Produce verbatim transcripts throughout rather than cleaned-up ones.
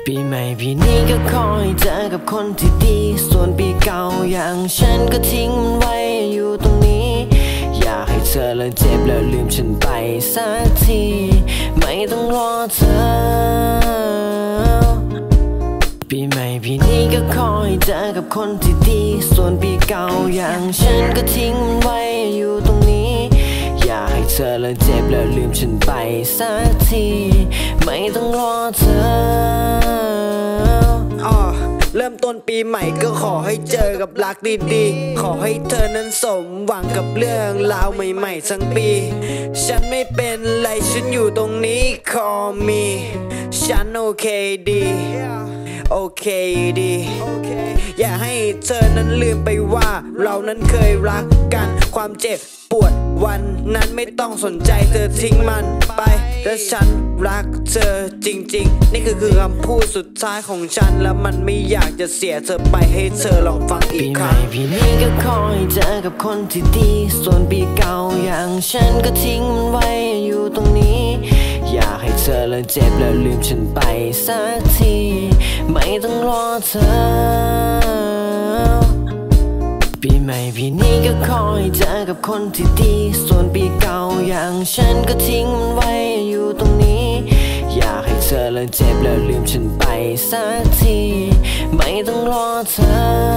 ปีใหม่ปีนี้ก็ขอให้เจอกับคนที่ดีส่วนปีเก่าอย่างฉันก็ทิ้งมันไว้อยู่ตรงนี้อยากให้เธอและเจ็บแล้วลืมฉันไปสักทีไม่ต้องรอเธอปีใหม่ปีนี้ก็ขอให้เจอกับคนที่ดีส่วนปีเก่าอย่างฉันก็ทิ้งมันไว้อยู่ตรงนี้อยากให้เธอและเจ็บแล้วลืมฉันไปสักทีไม่ต้องรอเธอเริ่มต้นปีใหม่ก็ขอให้เจอกับรักดีๆขอให้เธอนั้นสมหวังกับเรื่องราวใหม่ๆทั้งปีฉันไม่เป็นไรฉันอยู่ตรงนี้ call me ฉันโอเคดีโอเคดีอย่าให้เธอนั้นลืมไปว่าเรานั้นเคยรักกันความเจ็บปวดวันนั้นไม่ต้องสนใจเธอทิ้งมันไปและฉันรักเธอจริงๆนี่คือคือคำพูดสุดท้ายของฉันและมันไม่อยากจะเสียเธอไปให้เธอลองฟังอีกครั้งปีใหม่ปีนี้ก็ขอให้เจอกับคนที่ดีส่วนปีเก่าอย่างฉันก็ทิ้งมันไว้อยู่ตรงนี้อยากให้เธอและเจ็บแล้วลืมฉันไปสักทีไม่ต้องรอเธอปีใหม่ปีนี้ก็ขอให้เจอกับคนที่ดีส่วนปีเก่าอย่างฉันก็ทิ้งมันไว้อยู่ตรงนี้อยากให้เธอและเจ็บแล้วลืมฉันไปสักทีไม่ต้องรอเธอ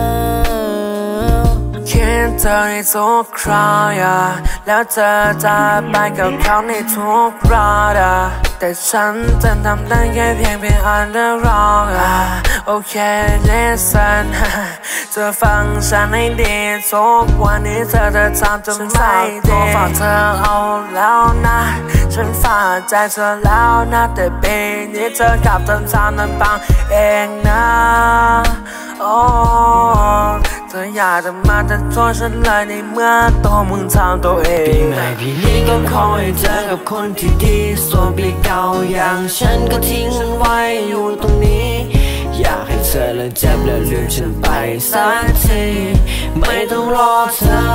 คิดเธอในทุกคราวแล้วเธอจะไปกับเขาในทุกรอบแต่ฉันจะทำได้แค่เพียงเป็น underdog โอเค listen เธอฟังฉันให้ดีทุกวันนี้เธอจะทำจนไม่ดีฝากเธอเอาแล้วนะฉันฝากใจเธอแล้วนะแต่ปีนี้เธอกลับทำทางนั้นบังเองนะโอ้เธออยากจะมาจะโทษฉันเลยในเมื่อตัวมึงทำตัวเองปีใหม่ปีนี้ก็ขอให้เจอกับคนที่ดีส่วนปีเก่าอย่างฉันก็ทิ้งมันไว้อยู่ตรงนี้อยากให้เธอและเจ็บแล้วลืมฉันไปสักทีไม่ต้องรอเธอ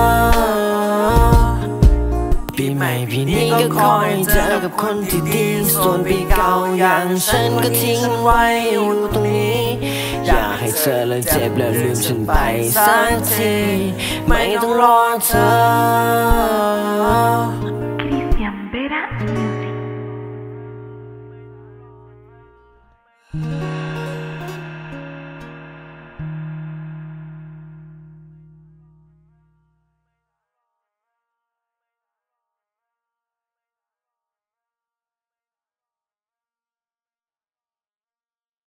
ปีใหม่ปีนี้ก็ขอให้เจอกับคนที่ดีส่วนปีเก่าอย่างฉันก็ทิ้งมันไว้อยู่ตรงนี้อยากให้เธอและเจ็บแล้วลืมฉันไปสักทีไม่ต้องรอเธอ